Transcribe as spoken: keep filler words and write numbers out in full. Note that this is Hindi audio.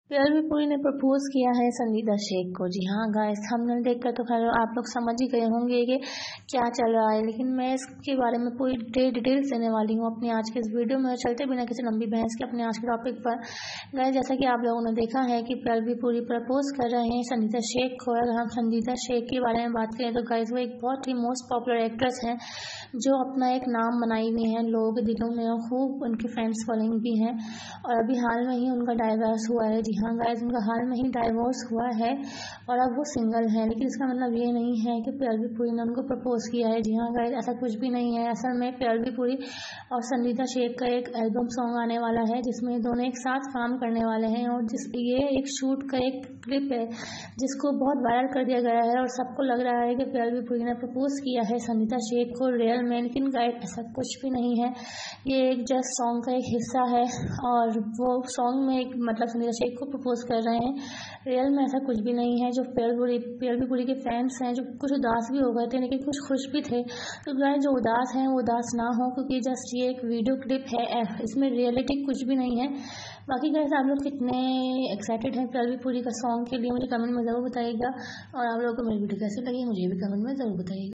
पीएलवी पुरी ने प्रपोज किया है संगीता शेख को। जी हाँ गाइस, थंबनेल देखकर तो खैर आप लोग समझ ही गए होंगे कि क्या चल रहा है, लेकिन मैं इसके बारे में पूरी डिटेल्स देने वाली हूँ अपनी आज के इस वीडियो में। चलते बिना किसी लंबी बहस के अपने आज के टॉपिक पर गाइस, जैसा कि आप लोगों ने देखा है कि पीएलवी पुरी प्रपोज कर रहे हैं संगीता शेख को। अगर हम संगीता शेख के बारे में बात करें तो गाइस वो एक बहुत ही मोस्ट पॉपुलर एक्ट्रेस हैं जो अपना एक नाम बनाई हुई है लोगों के दिलों में, और खूब उनकी फैंस फॉलोइंग भी हैं। और अभी हाल में ही उनका डाइवोर्स हुआ है। जी हाँ गाइस, उनका हाल में ही डाइवोर्स हुआ है और अब वो सिंगल है, लेकिन इसका मतलब ये नहीं है कि पीएलवी पुरी ने उनको प्रपोज किया है। जी हाँ गाइस, ऐसा कुछ भी नहीं है। असल में पीएलवी पुरी और संगीता शेख का एक एल्बम सॉन्ग आने वाला है जिसमें दोनों एक साथ काम करने वाले हैं, और जिस ये एक शूट का एक क्लिप है जिसको बहुत वायरल कर दिया गया है और सबको लग रहा है कि पीएलवी पुरी ने प्रपोज किया है संगीता शेख को रियल में, लेकिन गाइस ऐसा कुछ भी नहीं है। ये एक जस्ट सॉन्ग का एक हिस्सा है और वो सॉन्ग में एक मतलब संगीता शेख को प्रपोज कर रहे हैं। रियल में ऐसा कुछ भी नहीं है। जो पीएलवी पीएलवी पुरी के फैंस हैं जो कुछ उदास भी हो गए थे लेकिन कुछ खुश भी थे, तो गाइस जो उदास हैं वो उदास ना हो, क्योंकि जस्ट ये एक वीडियो क्लिप है, इसमें रियलिटी कुछ भी नहीं है। बाकी गाइस आप लोग कितने एक्साइटेड हैं पीएलवी पुरी का सॉन्ग के लिए मुझे कमेंट में ज़रूर बताइएगा, और आप लोगों को मेरी वीडियो कैसी लगी मुझे भी कमेंट में ज़रूर बताइएगा।